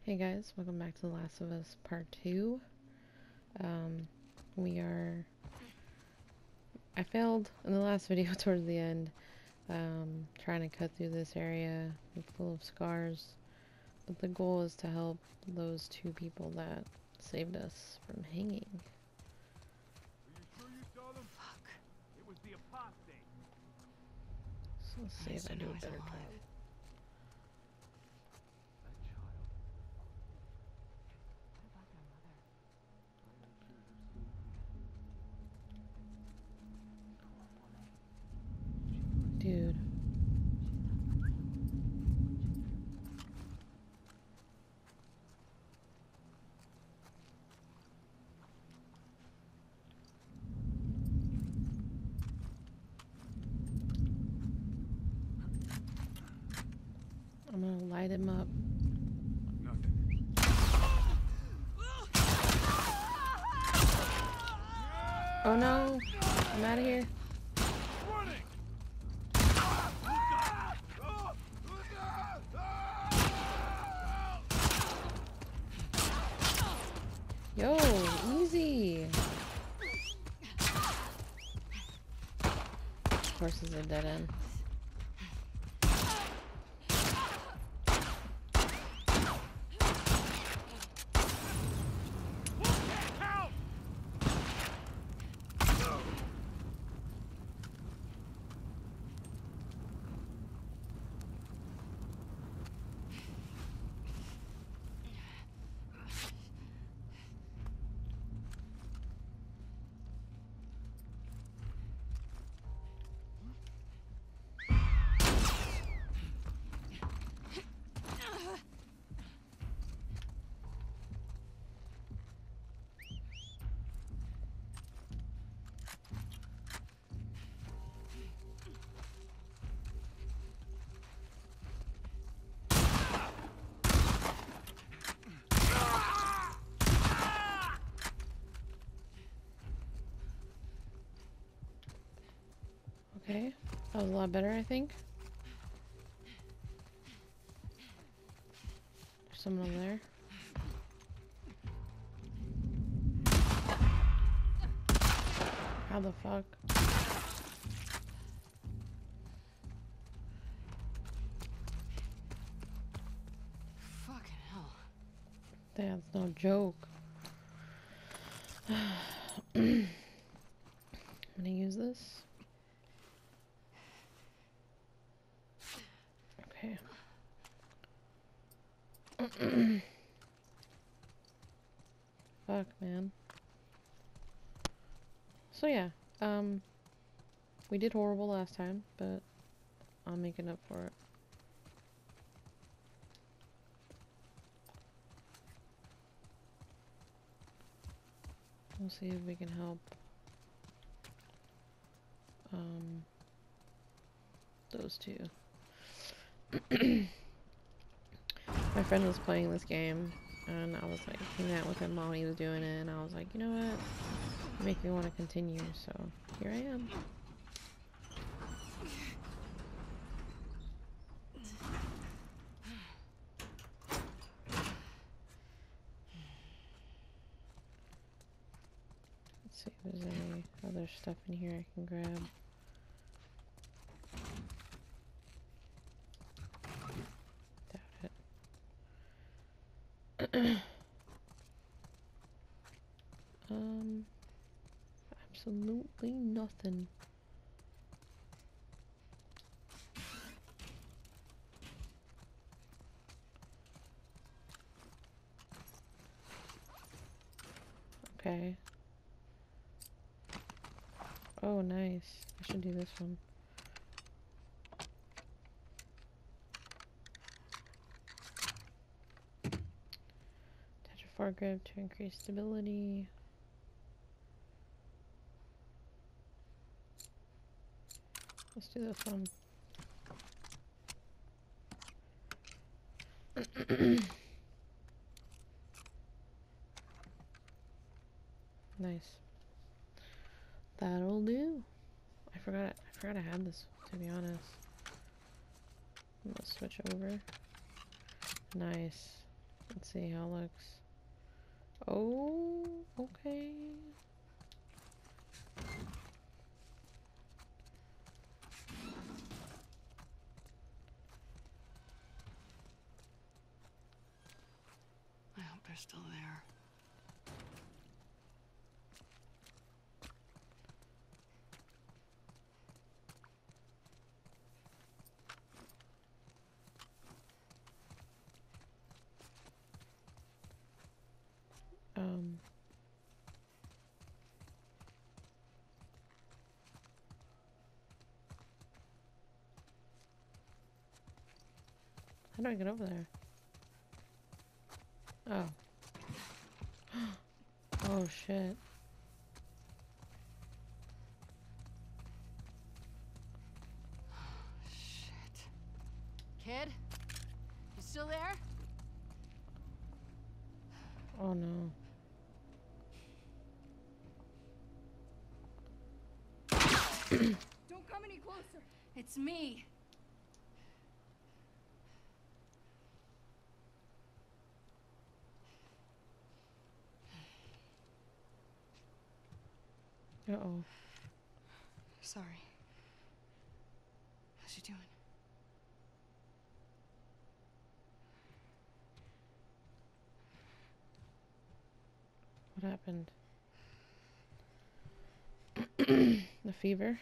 Hey guys, welcome back to The Last of Us Part 2. Um, we are... I failed in the last video towards the end, trying to cut through this area full of scars, but the goal is to help those two people that saved us from hanging. Are you sure you saw them? Fuck. It was the apostate. So let's see if I do a better job. That child. What about their mother? I am sure her soul. Dude. I'm gonna light him up. Nothing. Oh no! I'm out of here. Running! Yo, easy! Of course, it's a dead end. Help! Okay, that was a lot better, I think. There's someone over there. How the fuck? Fucking hell. That's no joke. I'm gonna use this. Okay. Fuck, man. So yeah, we did horrible last time, but I'm making up for it. We'll see if we can help, those two. My friend was playing this game, and I was like hanging out with him while he was doing it, and I was like, you know what? You make me want to continue, so here I am. Let's see if there's any other stuff in here I can grab. Doubt it. Absolutely nothing. Okay. Oh, nice. I should do this one. Touch a foregrip to increase stability. Let's do this one. Nice. That'll do. I forgot I had this, to be honest. Let's switch over. Nice. Let's see how it looks. Oh, okay. I hope they're still there. Um. How do I get over there? Oh. Oh shit. Shit. Kid? You still there? Oh no. Don't come any closer. It's me. Uh-oh. Sorry. How's she doing? What happened? The fever?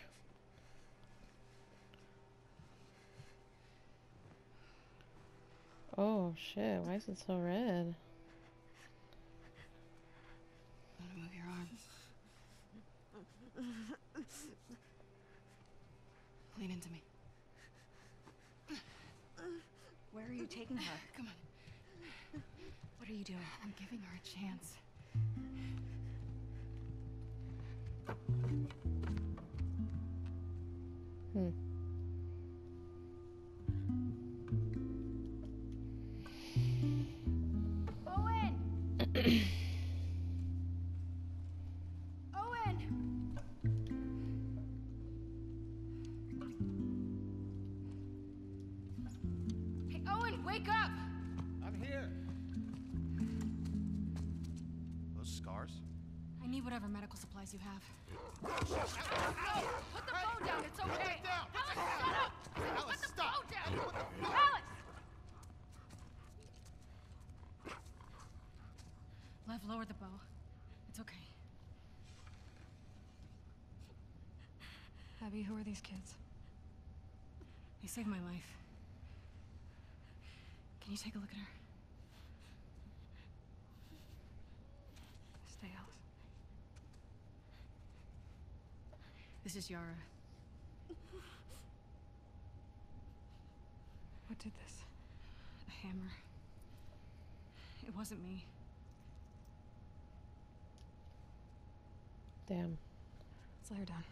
Oh shit, why is it so red? I'm gonna move your arm. Lean into me. Where are you taking her? Come on. What are you doing? I'm giving her a chance. Hmm. Owen! Owen! Hey, Owen, wake up! I'm here. Those scars? I need whatever medical supplies you have. No! Put the phone down, it's okay! down! Alice, shut up! Alice, Put the stop! phone down! Alice, what the fuck? Alice! Lev, lower the bow. It's okay. Abby, who are these kids? They saved my life. Can you take a look at her? Stay, Alice. This is Yara. What did this? A hammer. It wasn't me. Damn. Let's lay her down.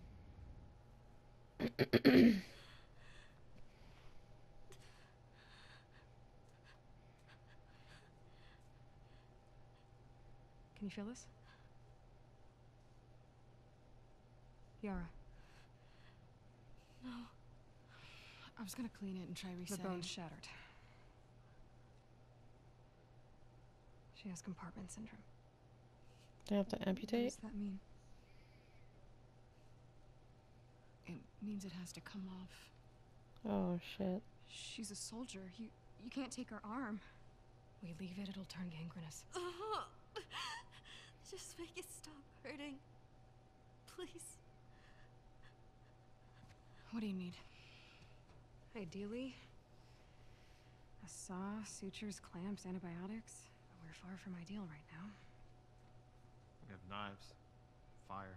Can you feel this? Yara. No. I was gonna clean it and try resetting. The bone's shattered. She has compartment syndrome. Do I have to What amputate? does that mean? It means it has to come off. Oh shit. She's a soldier. You can't take her arm. We leave it, it'll turn gangrenous. Just make it stop hurting. Please. What do you need? Ideally, a saw, sutures, clamps, antibiotics. But we're far from ideal right now. We have knives, fire.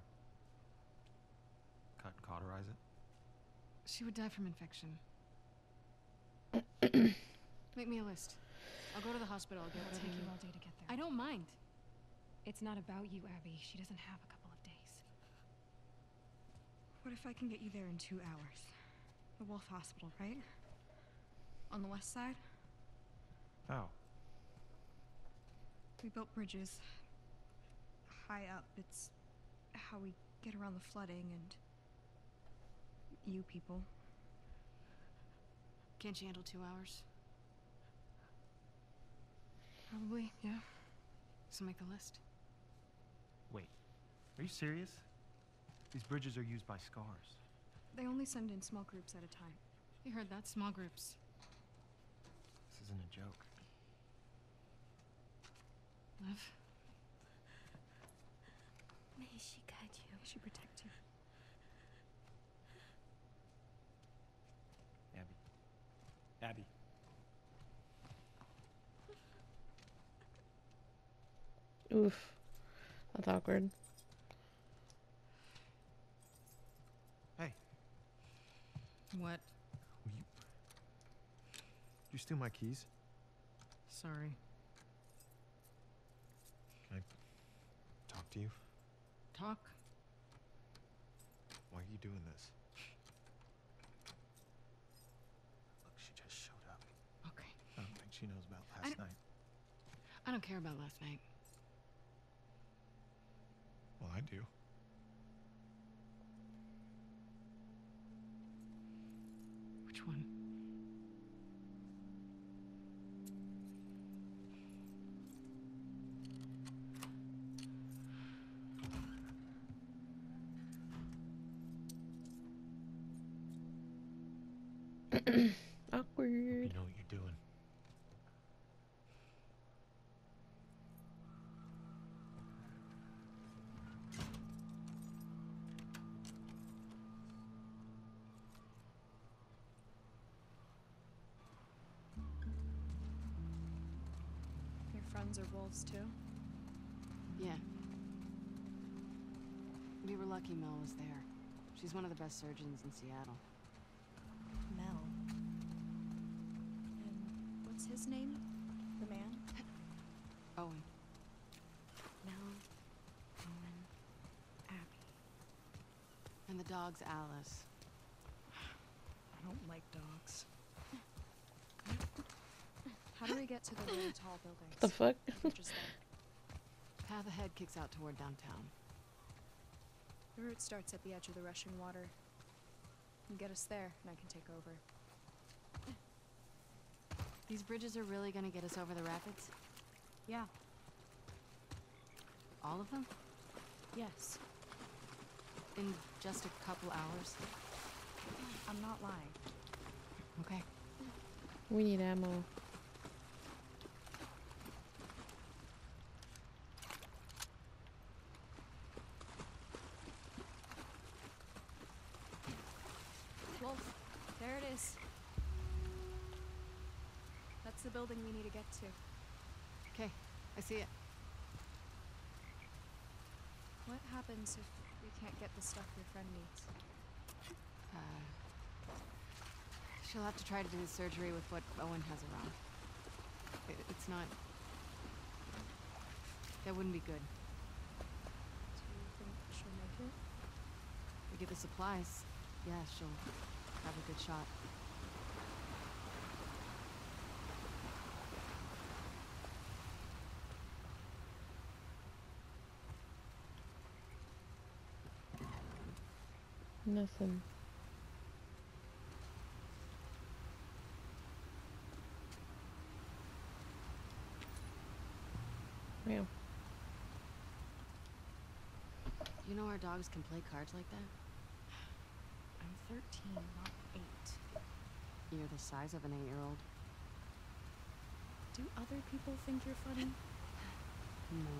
Cut and cauterize it. She would die from infection. Make me a list. I'll go to the hospital. I'll get It'll whatever take you you need. all day to get there. I don't mind. It's not about you, Abby. She doesn't have a couple of days. What if I can get you there in 2 hours? The Wolf Hospital, right? On the west side? How? We built bridges. High up. It's how we get around the flooding and... you people. Can't you handle 2 hours? Probably, yeah. So make the list. Wait, are you serious? These bridges are used by scars. They only send in small groups at a time. You heard that? Small groups. This isn't a joke. Liv? May she guide you. May she protect you. Abby. Oof. That's awkward. Hey, What? you steal my keys? Sorry. Can I talk to you? Talk? Why are you doing this? Look, she just showed up. Okay. I don't think she knows about I last don't- night. I don't care about last night. Well, I do. Which one? Awkward. You know what you're doing. Your friends are wolves too? Yeah. We were lucky Mel was there. She's one of the best surgeons in Seattle. Mel. And what's his name? The man? Owen. Mel, Owen, Abby. And the dog's Alice. I don't like dogs. How do we get to the really tall buildings? The fuck? We're just there. Path ahead kicks out toward downtown. The route starts at the edge of the rushing water. You get us there, and I can take over. These bridges are really gonna get us over the rapids? Yeah. All of them? Yes. In just a couple hours? I'm not lying. Okay. We need ammo. Wolf, there it is. That's the building we need to get to. Okay, I see it. What happens if we can't get the stuff your friend needs? She'll have to try to do the surgery with what Owen has around. It's not... That wouldn't be good. Do you think she'll make it? We get the supplies. Yeah, she'll have a good shot. Nothing. Wow. You know our dogs can play cards like that? I'm 13, not 8. You're the size of an 8-year-old. Do other people think you're funny? No.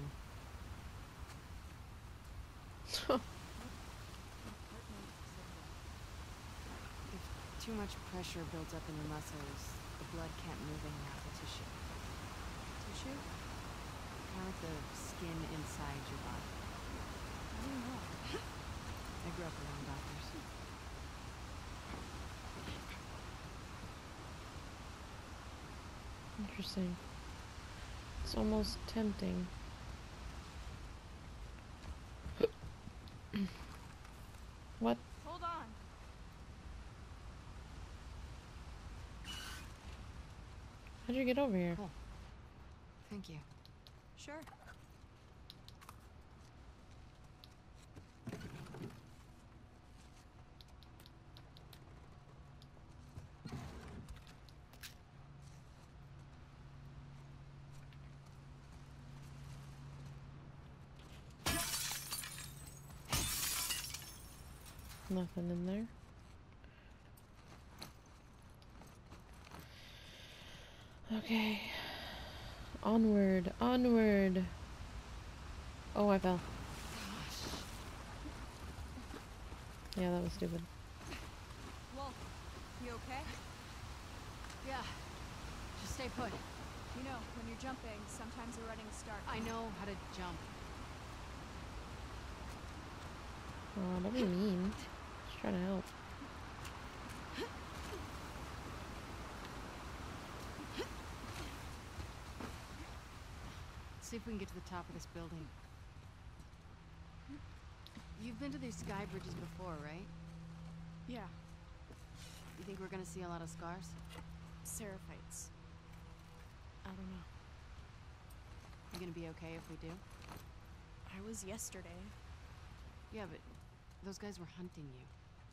If too much pressure builds up in your muscles, the blood can't move any out of the tissue. Tissue? Kind of like the skin inside your body. I don't know. I grew up around doctors. Interesting. It's almost tempting. What? Hold on. How'd you get over here? Oh. Thank you. Sure. Nothing in there. Okay. Onward, onward. Oh, I fell. Yeah, that was stupid. Wolf, you okay? Yeah. Just stay put. You know, when you're jumping, sometimes the running starts. I know how to jump. Oh, don't be mean. Just trying to help. See if we can get to the top of this building. You've been to these sky bridges before, right? Yeah, You think we're gonna see a lot of scars? Seraphites. I don't know. You gonna be okay if we do? I was yesterday. Yeah, but those guys were hunting you.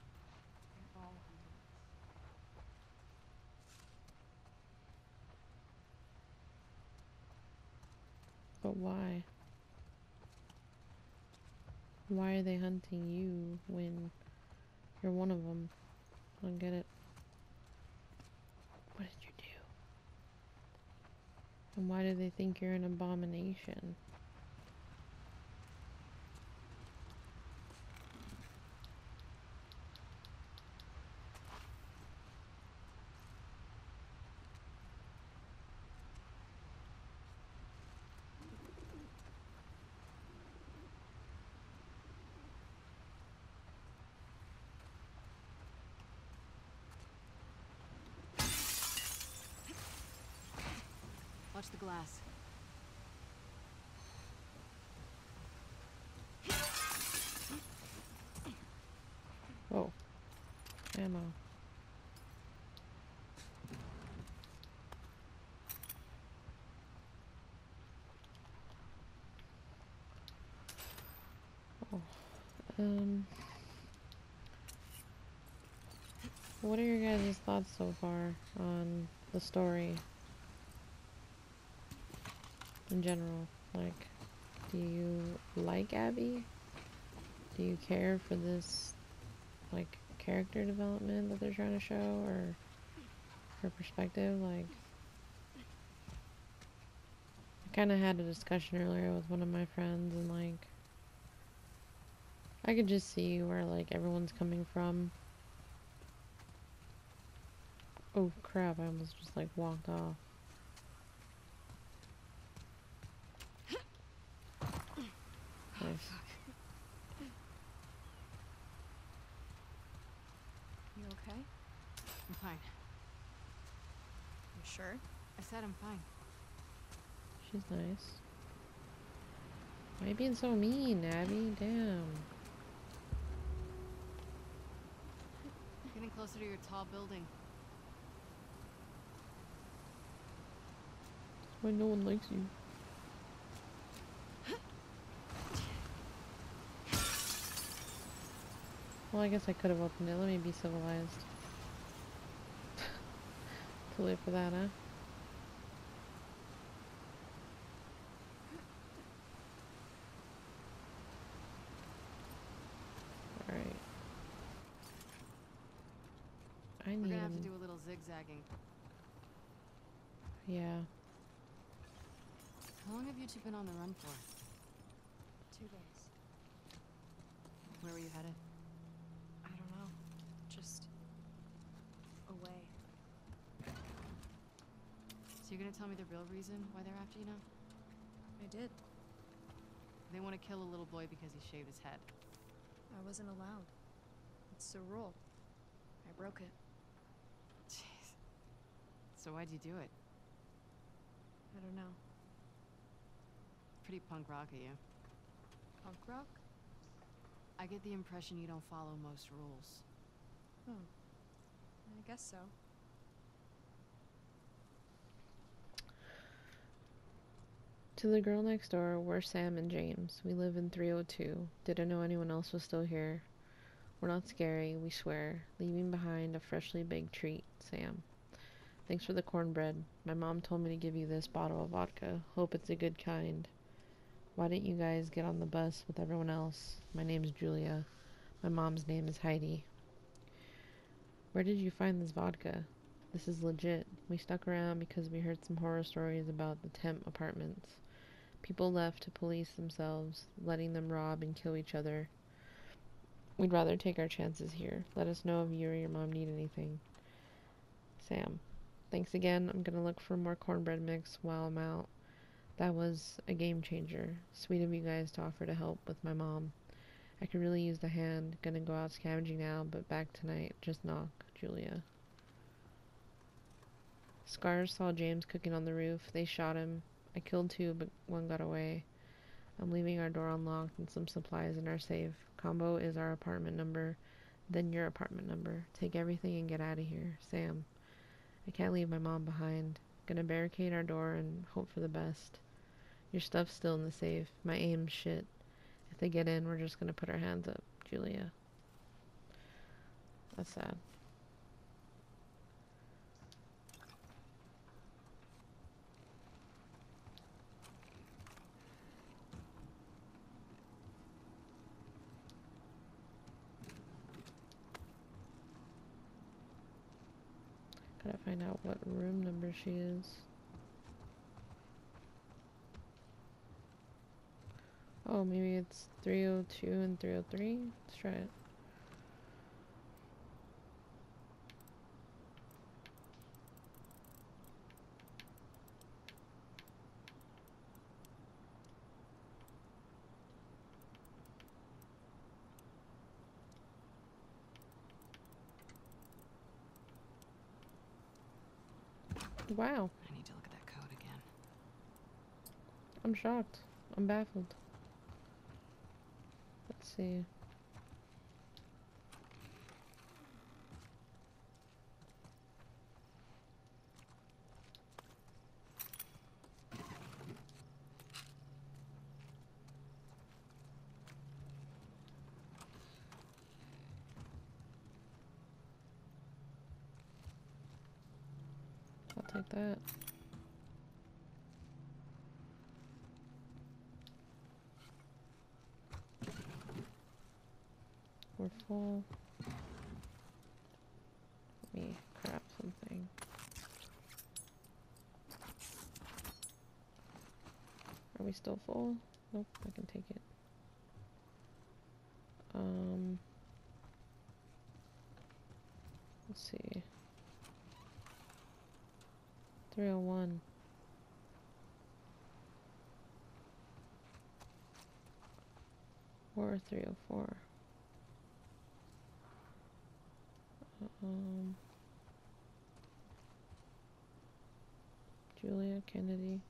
But why? Why are they hunting you when you're one of them? I don't get it. What did you do? And why do they think you're an abomination? Watch the glass. Oh. Ammo. Oh. What are your guys' thoughts so far on the story? In general, like, do you like Abby? Do you care for this, like, character development that they're trying to show, or her perspective? Like, I kind of had a discussion earlier with one of my friends, and, like, I could just see where, like, everyone's coming from. Oh, crap, I almost just, like, walked off. Nice. You okay? I'm fine. You sure? I said I'm fine. She's nice. Why are you being so mean, Abby? Damn. Getting closer to your tall building. That's why no one likes you. Well, I guess I could have opened it. Let me be civilized. Too late for that, huh? Alright. I We're need gonna have to him. do a little zigzagging. Yeah. How long have you two been on the run for? 2 days. Where were you headed? I don't know. Just away. So you're gonna tell me the real reason why they're after you now? I did. They want to kill a little boy because he shaved his head. I wasn't allowed. It's the rule. I broke it. Jeez. So why'd you do it? I don't know. Pretty punk rock of you. Punk rock? I get the impression you don't follow most rules. Oh. I guess so. To the girl next door, we're Sam and James. We live in 302. Didn't know anyone else was still here. We're not scary, we swear. Leaving behind a freshly baked treat, Sam. Thanks for the cornbread. My mom told me to give you this bottle of vodka. Hope it's a good kind. Why didn't you guys get on the bus with everyone else? My name's Julia. My mom's name is Heidi. Where did you find this vodka? This is legit. We stuck around because we heard some horror stories about the temp apartments. People left to police themselves, letting them rob and kill each other. We'd rather take our chances here. Let us know if you or your mom need anything. Sam. Thanks again. I'm gonna look for more cornbread mix while I'm out. That was a game changer. Sweet of you guys to offer to help with my mom. I could really use the hand. Gonna go out scavenging now, but back tonight. Just knock. Julia. Scars saw James cooking on the roof. They shot him. I killed 2, but 1 got away. I'm leaving our door unlocked and some supplies in our safe. Combo is our apartment number, then your apartment number. Take everything and get out of here. Sam. I can't leave my mom behind. Gonna barricade our door and hope for the best. Your stuff's still in the safe. My aim's shit. If they get in, we're just gonna put our hands up. Julia. That's sad. Gotta find out what room number she is. Oh, maybe it's 302 and 303? Let's try it. Wow. I need to look at that code again. I'm shocked. I'm baffled. Let's see. I'll take that. We're full. Let me grab something. Are we still full? Nope, I can take it. Let's see. 301. Or 304. Julia Kennedy.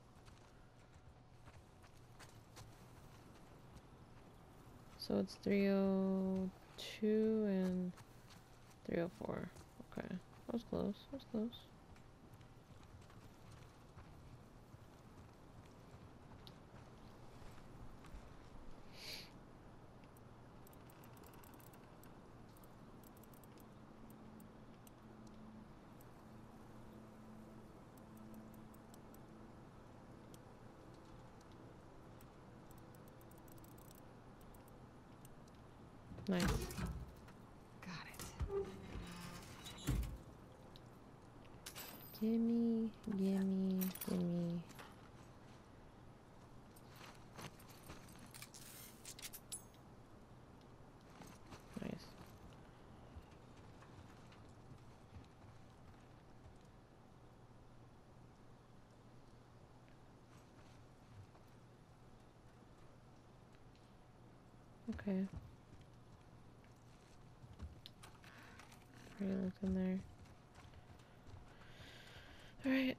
So it's 302 and 304. Okay. That was close. That was close. Nice. Got it. Gimme, gimme, gimme. Nice. Okay. Pretty look in there. Alright.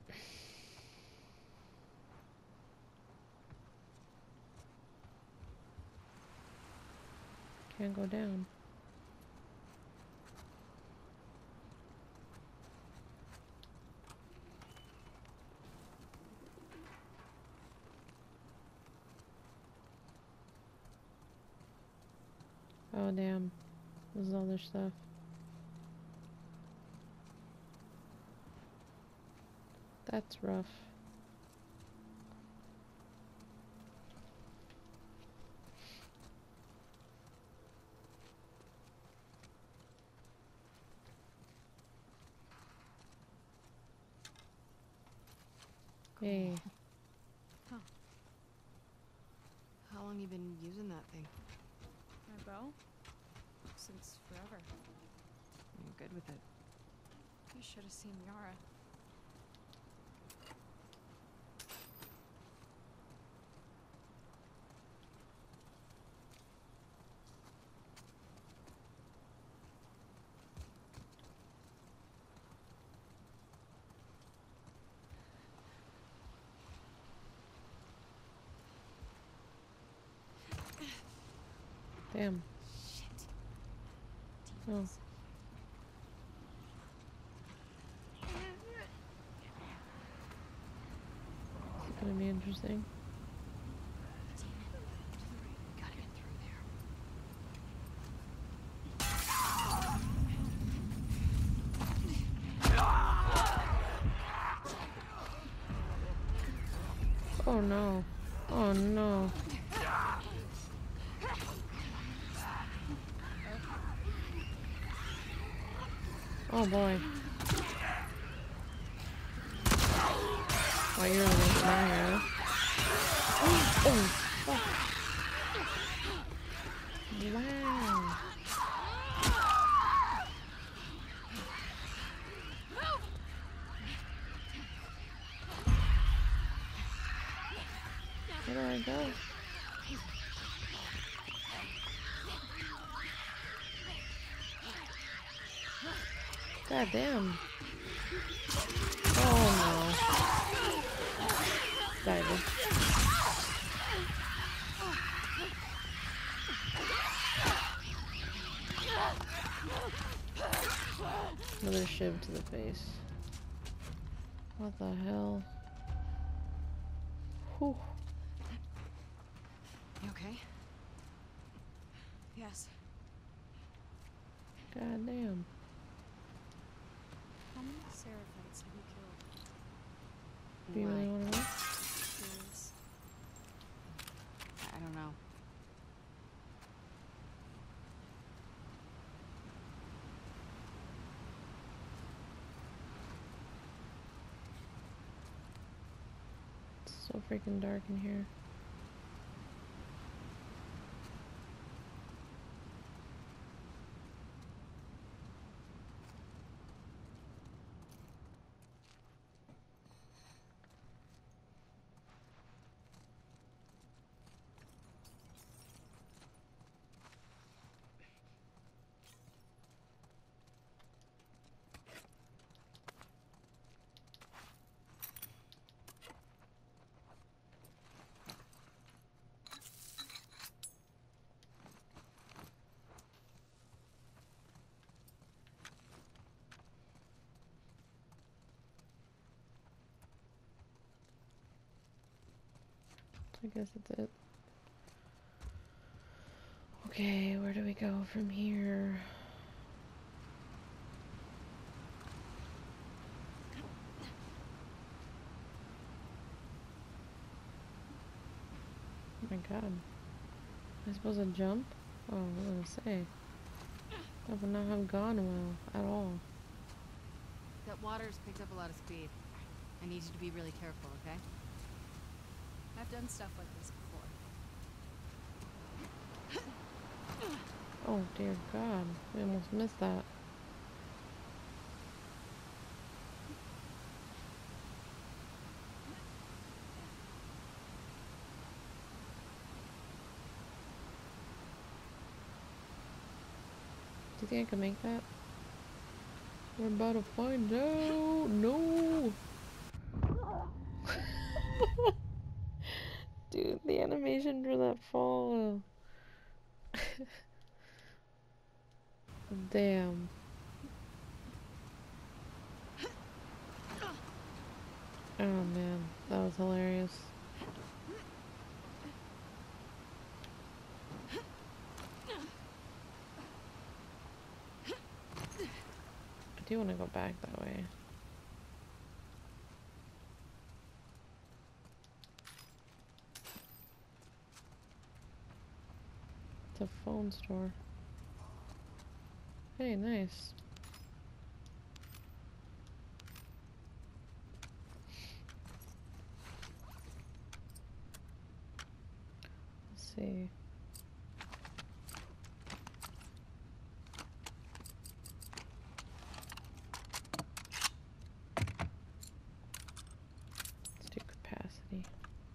Can't go down. Oh damn. This is all their stuff. That's rough. Hey. How long you been using that thing? My bow? Since forever. You're good with it. You should have seen Yara. Damn. Shit. Oh. Demons. It's gonna be interesting. Gotta get through there. Oh no. Oh no. Oh boy. Oh, you're really fire. Oh, fuck. Wow. Where do I go? God damn. Oh no. Diving. Another shiv to the face. What the hell? Whew. You okay? Yes. God damn. How many Seraphites have you killed? Do you really Why? want to know? Curious. I don't know. It's so freaking dark in here. I guess that's it. Okay, where do we go from here? Oh my god. Am I supposed to jump? Oh, I was gonna say. That would not have gone well at all. That water's picked up a lot of speed. I need you to be really careful, okay? I've done stuff like this before. Oh dear god. We almost missed that. Do you think I can make that? We're about to find out. No. Dude, the animation for that fall. Damn. Oh man, that was hilarious. I do want to go back that way. It's a phone store. Hey, nice. see. Let's do capacity.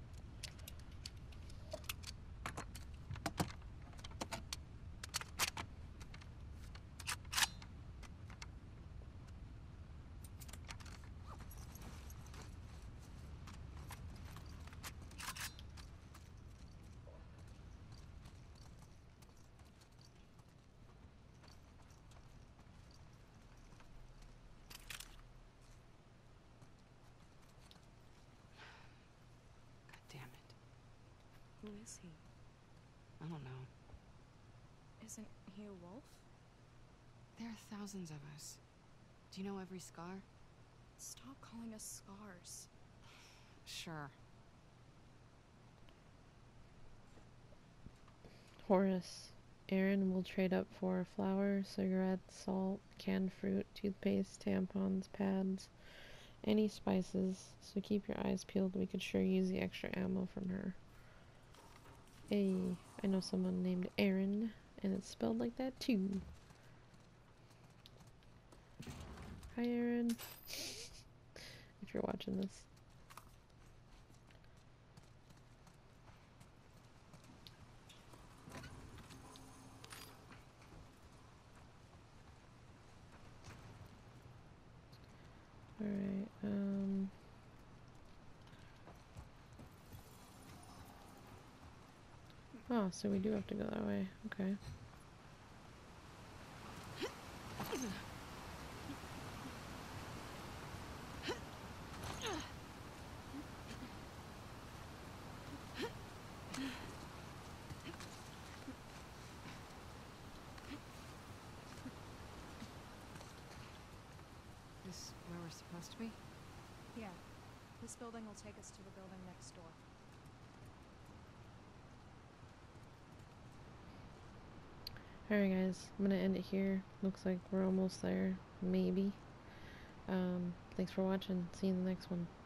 God damn it. Who is he? I don't know. Isn't he a wolf? There are thousands of us. Do you know every scar? Stop calling us scars. Sure. Horace. Aaron will trade up for flour, cigarettes, salt, canned fruit, toothpaste, tampons, pads, any spices. So keep your eyes peeled. We could sure use the extra ammo from her. Hey, I know someone named Aaron, and it's spelled like that too. Hi, Aaron. If you're watching this. Alright, oh, so we do have to go that way. Okay. This where we're supposed to be? Yeah. This building will take us to the building next door. Alright guys, I'm gonna end it here. Looks like we're almost there. Maybe. Thanks for watching. See you in the next one.